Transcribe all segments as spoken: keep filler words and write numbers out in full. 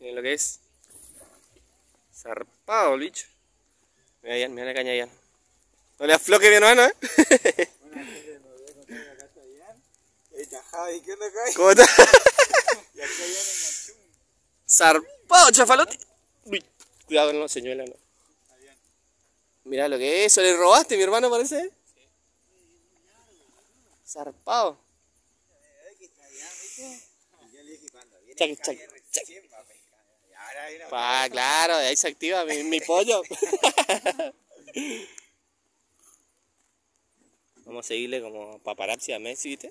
Miren lo que es. Zarpado el bicho. Mira Ian, mira la caña Ian. No le afloque mi hermano, ¿eh? ¿Cómo está? Zarpado, chafalote. Uy, cuidado con la señuela, no. Mira lo que es eso, le robaste mi hermano parece. Zarpado. Chac, chac, chac. Pa, claro, de ahí se activa mi, mi pollo. Vamos a seguirle como paparazzi a Messi, ¿viste?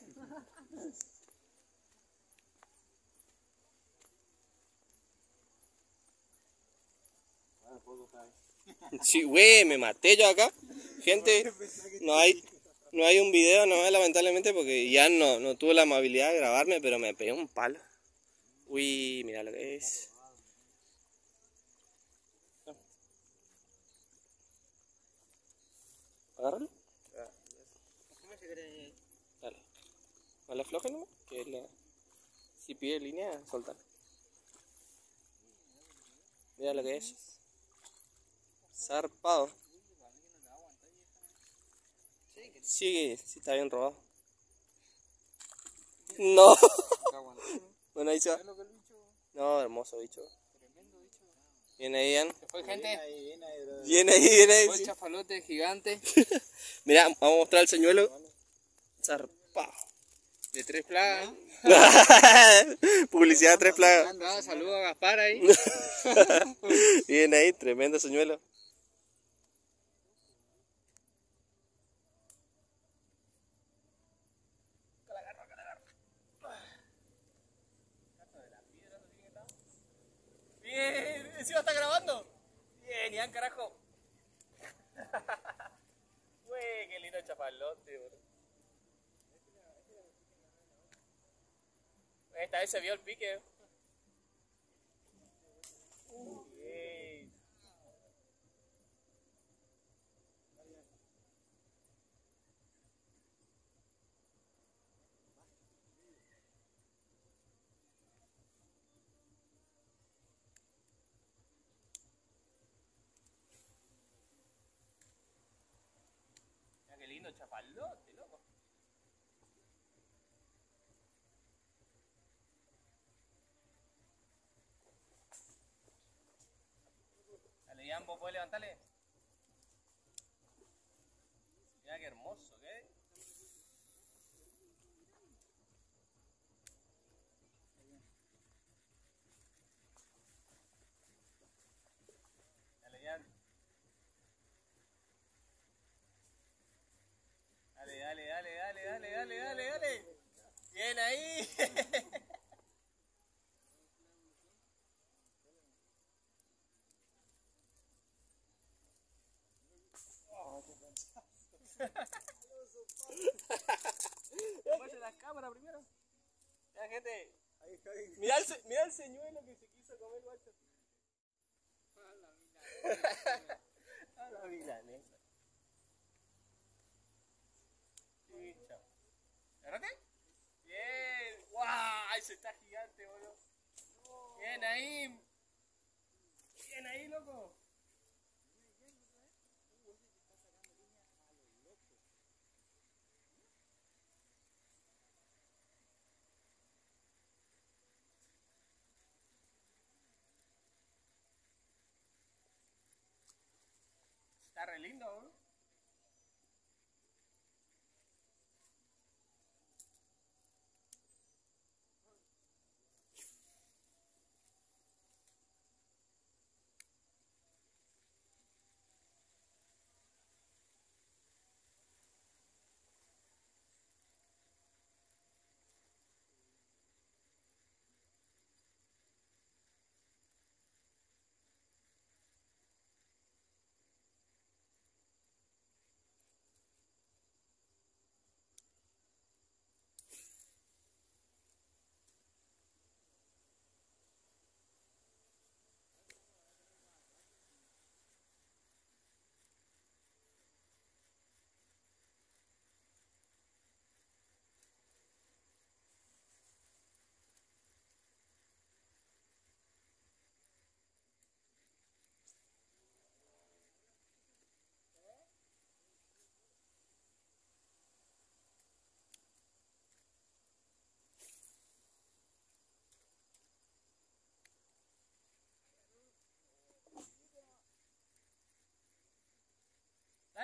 Sí, güey, me maté yo acá. Gente, no hay, no hay un video, no, lamentablemente, porque ya no, no tuve la amabilidad de grabarme, pero me pegué un palo. Uy, mira lo que es. Agárralo. Dale. No le aflojes nomás, que es la... Si pide línea, soltar. Mira lo que es. Zarpado. Sí, sí está bien robado. No. Bueno, ahí se va. No, hermoso bicho. Viene ahí, Ian. ¿Se fue, gente? Viene ahí, viene ahí. Fue el chafalote gigante. Mira, vamos a mostrar el señuelo. Zarpado. De tres plagas. Publicidad de tres plagas. Ah, saludo a Gaspar ahí. Viene ahí, tremendo señuelo. Bien, encima está grabando. Bien, Ian, carajo. Güey, qué lindo chapalote, bro. Esta vez se vio el pique. Bien. Mira qué lindo chapalote, loco. Dale, Ian, ¿vos podés levantarle? Mira qué hermoso, ¿qué? Dale, Ian. Dale, dale, dale, dale, dale, dale, dale, dale. Bien ahí. Vaya la cámara primero. Mira, gente. Mira el, mira el señuelo que se quiso comer, guacho. A la milanesa. Sí, chao. ¿Agarrate? Bien. ¡Guau! Ese está gigante, boludo. Bien ahí. Bien ahí, loco. Está re lindo, boludo.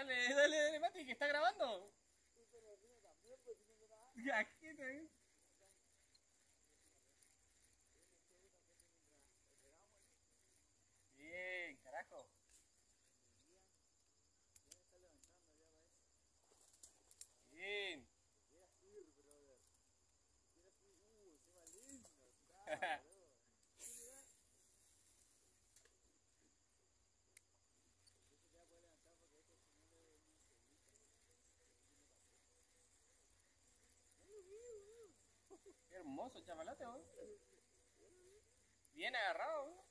Dale, dale, dale, Mati, que está grabando. Ya, ¿qué te... Bien, carajo. Bien. Qué hermoso chavalote, ¿no? Bien agarrado, ¿no?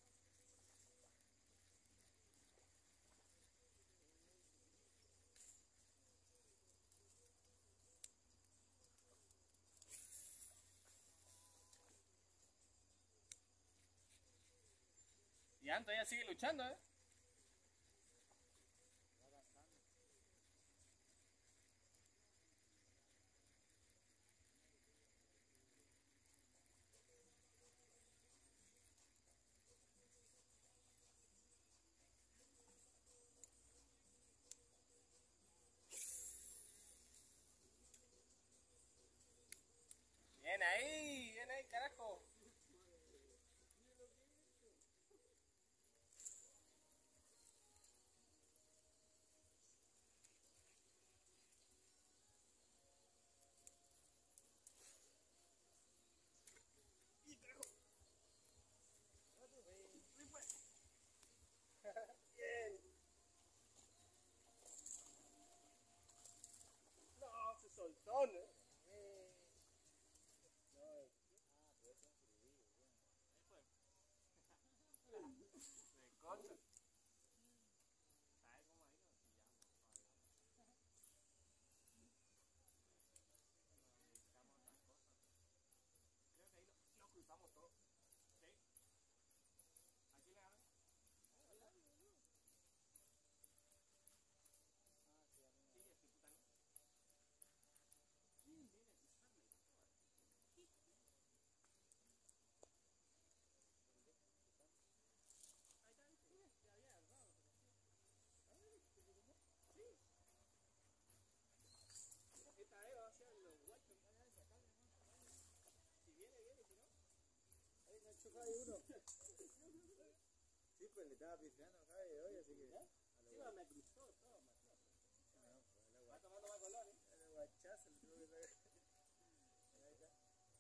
Y Anto todavía sigue luchando, ¿eh? Bien ahí, bien ahí, carajo. Bien. No, se soltó, ¿no? De concha. ¿Sabes cómo ahí no? Sí, ya. Estamos otras cosas. Creo que ahí lo, lo cruzamos todo. ¿Sí? ¿Aquí le ganan? Sí, estoy putando. Esta vez va a ser los guachos. Si viene, viene, si no. Ahí me ha chocado ahí uno. Sí, pues le estaba pisando acá y hoy, así que. Sí, me cruzó todo, Mateo. Va tomando más colores. El guachazo, el tuve que sacar. Ahí está.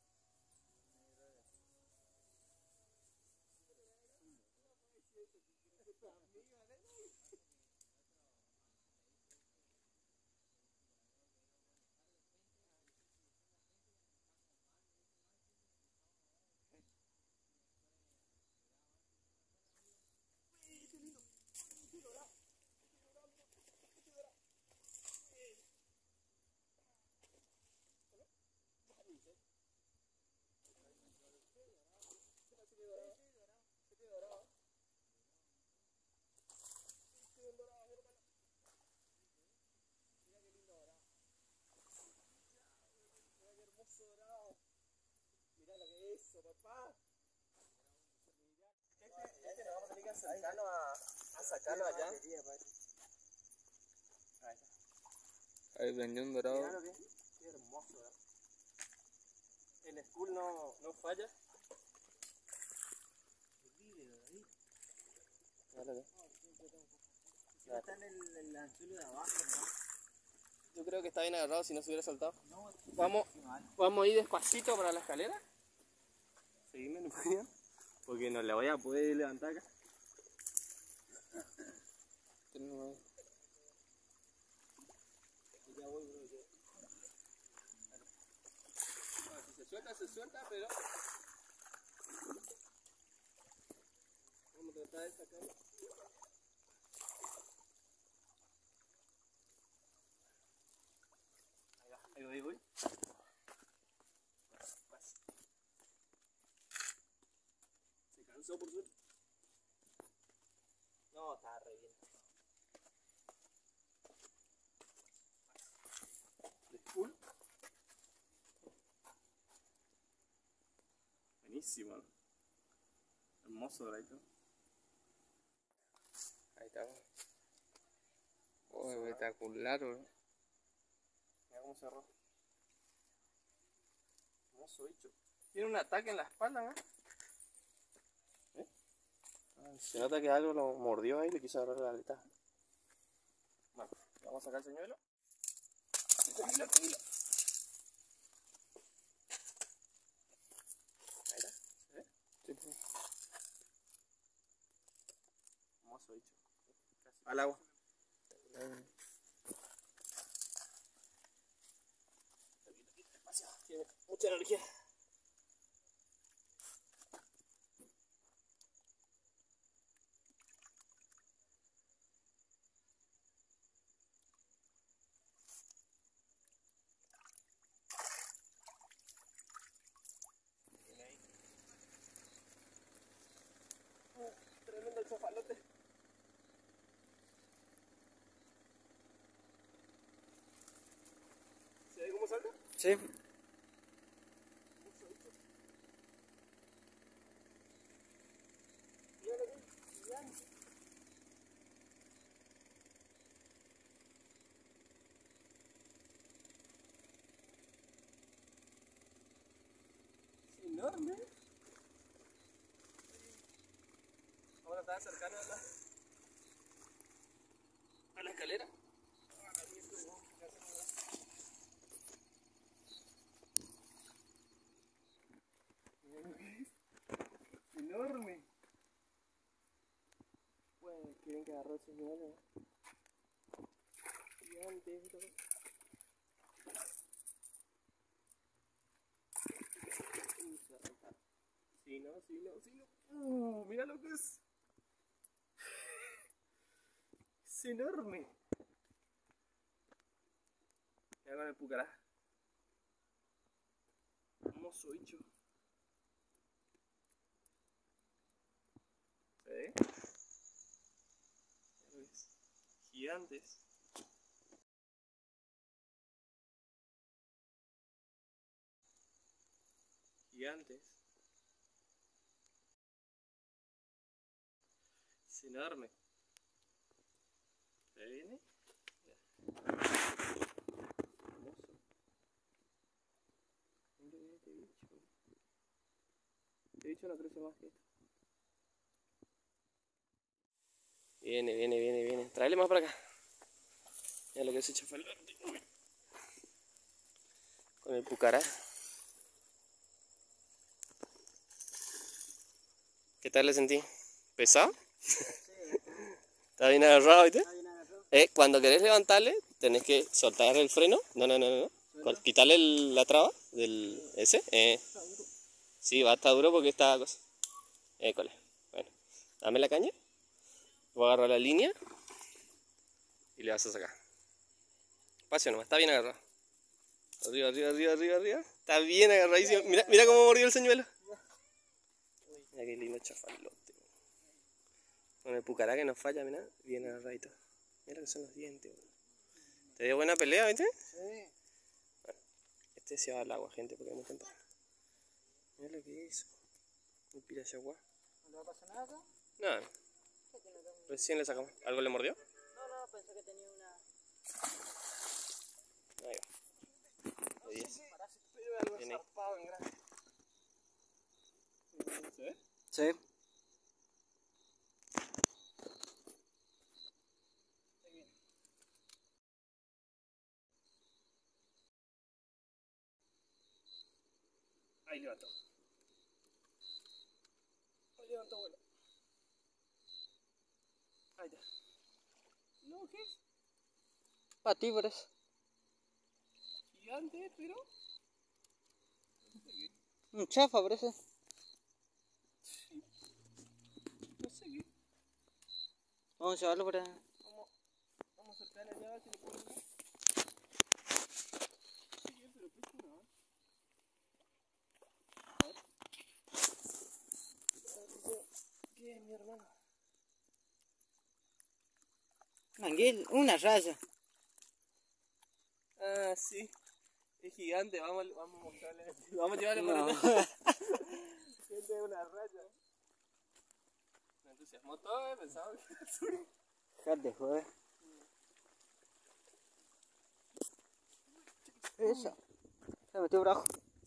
Dorado. Mira lo que es eso, papá. Este, este lo vamos a tener que acercarlo a, a sacarlo allá. Ahí está. Ahí prendió un dorado. Mira lo que es. Qué hermoso, ¿verdad? El school no, no falla. Claro, No está en el, el anzuelo de abajo, ¿no? yo creo que está bien agarrado si no se hubiera saltado. No, Vamos, mal. vamos a ir despacito para la escalera. Seguime, no podía. Porque no la voy a poder levantar acá. Tenemos ahí. Ya voy, bro, yo. Bueno, si se suelta, se suelta, pero vamos a tratar de sacarlo. Ahí va, ahí voy, ahí voy. Se cansó por suerte. No, está re bien. Full. Buenísimo, ¿no? Hermoso doradito. Ahí está. Oh, espectacular, bro. Mira cómo cerró. Hermoso bicho. Tiene un ataque en la espalda, ¿no? ¿Eh? Ah, se nota que algo lo mordió ahí y le quiso agarrar la aleta. Bueno, vamos a sacar el señuelo. Tranquilo, tranquilo. Ahí está. ¿Se ve? Sí, sí. Hermoso bicho. Al agua. Tiene mucha energía. Tremendo el chafalote. ¿Se ve cómo salta? Sí. Enorme. Ahora está cercano a la, a la escalera. Enorme. Bueno, quieren que agarre el señuelo. Gigante esta cosa. Uh, se va a arrancar. Sí, no, sí, no, sí, no. Uh, mira lo que es. Es enorme. Mira con el pucará. Hermoso bicho. ¿Se ve? Mira lo que es. Gigantes. Gigantes. Es enorme. ¿Se viene? Hermoso. Mira este bicho. Este bicho no crece más que esto. Viene, viene, viene, viene. Tráele más para acá. Mira lo que se echa el con el pucará. ¿Qué tal le sentí? ¿Pesado? ¿Está bien agarrado, viste? Eh, cuando querés levantarle, tenés que soltar el freno. No, no, no, no. no. Quitarle el, la traba del ese. Eh. Sí, va a estar duro porque está cosa. École. Bueno, dame la caña. Voy a agarrar la línea y le vas a sacar. Espacio nomás, está bien agarrado. Arriba, arriba, arriba, arriba, arriba. Está bien agarradísimo. Mira, mira cómo mordió el señuelo. Mira qué lindo chafalote. Con el pucará que nos falla, mira, bien agarradito. Mira lo que son los dientes. Bro. Te dio buena pelea, ¿viste? Sí. Bueno, este se va al agua, gente, porque vamos a intentar. Mira lo que hizo. Un pirayagua. ¿No le va a pasar nada acá? Nada, recién le sacamos. ¿Algo le mordió? No, no, pensé que tenía una... Ahí va. De diez. Pero algo Viene ahí. zarpado en grande. ¿Se ve? Sí. Ahí levantó. Ahí levantó, bueno. Ahí está. No, ¿qué es? Para ti, por eso. Gigante, pero... Un chafa, por eso. No sé qué. Vamos a llevarlo para... Vamos, vamos a acercarle allá a ver si le podemos ver. Sí, pero pesa no. A ver. ¿Qué es, mi hermano? Manguil, una raya. Ah, sí. Es gigante, vamos, vamos a mostrarle. Vamos a llevarle No. para allá. Gente es una raya. Me entusiasmó todo, eh, pensaba que era azul. Dejate, joder. Esa. Se metió brazo.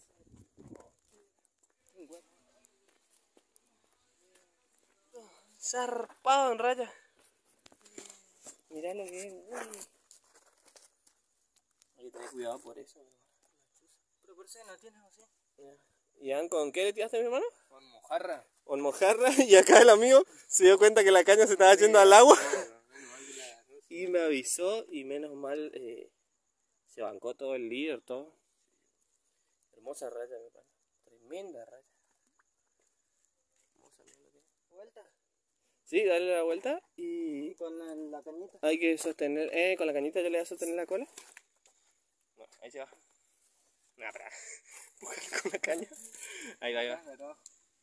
Zarpado en raya. Mirá lo que es, uy. Hay que tener cuidado por eso. Pero por eso no tienes así. ¿Y con qué le tiraste, mi hermano? Con mojarra. Con mojarra. Y acá el amigo se dio cuenta que la caña se estaba yendo al agua. Y me avisó y menos mal eh, se bancó todo el líder, todo. Hermosa raya, mi hermano. Tremenda raya. Hermosa, mira lo que es. Vuelta. Sí, dale la vuelta y Y con la, la cañita. hay que sostener, eh, con la cañita yo le voy a sostener la cola. No, ahí se va. Nah, para. Con la caña. Ahí va, ahí va.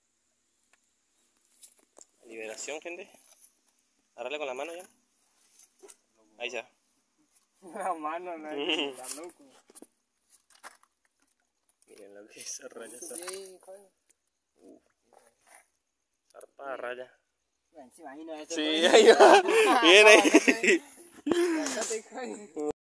Liberación, gente. Agarrarle con la mano ya. Ahí ya. La mano, no hay, está loco. Miren lo que es esa raya. Esa. Sí, Zarpada raya. bueno, se imagina eso. Sí, ahí va. Bien ahí. Bastante,